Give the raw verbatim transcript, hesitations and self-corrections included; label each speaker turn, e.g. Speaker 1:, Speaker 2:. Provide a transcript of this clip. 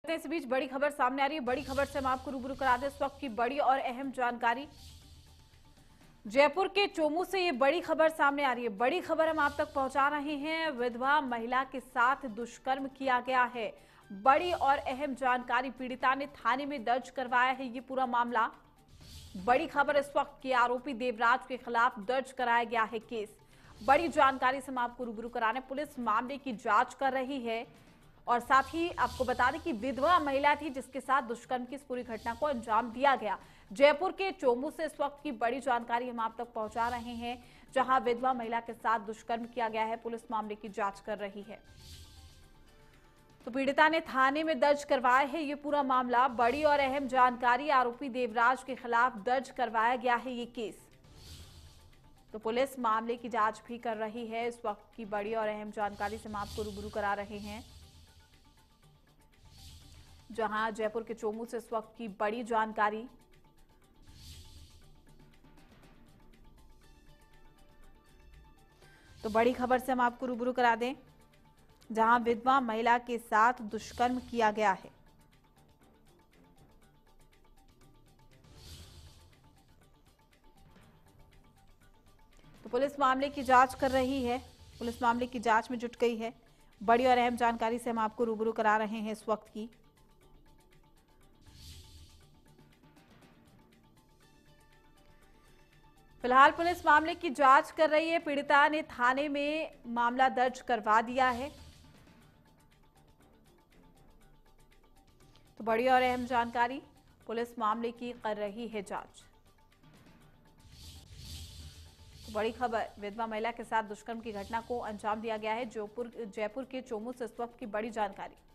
Speaker 1: इस बीच बड़ी खबर सामने आ रही है। बड़ी खबर से हम आपको रूबरू करा दें इस वक्त की बड़ी और अहम जानकारी। जयपुर के चोमू से ये बड़ी खबर सामने आ रही है। बड़ी खबर हम आप तक पहुंचा रहे हैं। विधवा महिला के साथ दुष्कर्म किया गया है। बड़ी और अहम जानकारी, पीड़िता ने थाने में दर्ज करवाया है ये पूरा मामला। बड़ी खबर इस वक्त के आरोपी देवराज के खिलाफ दर्ज कराया गया है केस। बड़ी जानकारी से हम आपको रूबरू कराने, पुलिस मामले की जांच कर रही है और साथ ही आपको बता दें कि विधवा महिला थी जिसके साथ दुष्कर्म की इस पूरी घटना को अंजाम दिया गया। जयपुर के चोमू से इस वक्त की बड़ी जानकारी हम आप तक पहुंचा रहे हैं, जहां विधवा महिला के साथ दुष्कर्म किया गया है। पुलिस मामले की जांच कर रही है। तो पीड़िता ने थाने में दर्ज करवाया है ये पूरा मामला। बड़ी और अहम जानकारी, आरोपी देवराज के खिलाफ दर्ज करवाया गया है ये केस। तो पुलिस मामले की जांच भी कर रही है। इस वक्त की बड़ी और अहम जानकारी से हम आपको रूबरू करा रहे हैं, जहां जयपुर के चोमू से इस वक्त की बड़ी जानकारी। तो बड़ी खबर से हम आपको रूबरू करा दें, जहां विधवा महिला के साथ दुष्कर्म किया गया है। तो पुलिस मामले की जांच कर रही है। पुलिस मामले की जांच में जुट गई है। बड़ी और अहम जानकारी से हम आपको रूबरू करा रहे हैं इस वक्त की। फिलहाल पुलिस मामले की जांच कर रही है। पीड़िता ने थाने में मामला दर्ज करवा दिया है। तो बड़ी और अहम जानकारी, पुलिस मामले की कर रही है जांच। तो बड़ी खबर, विधवा महिला के साथ दुष्कर्म की घटना को अंजाम दिया गया है। जयपुर जयपुर के चोमू से इस वक्त की बड़ी जानकारी।